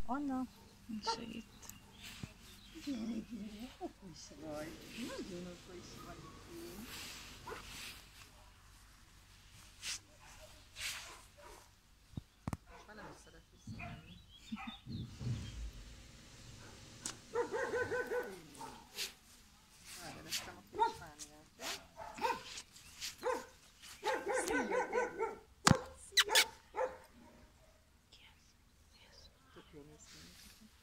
Anna, segít. Gyere, okos vagy. Nagyon okos vagy. Most már nem is szeret visszamenni. Elvezettem a kis fániát. Tök jól néz ki.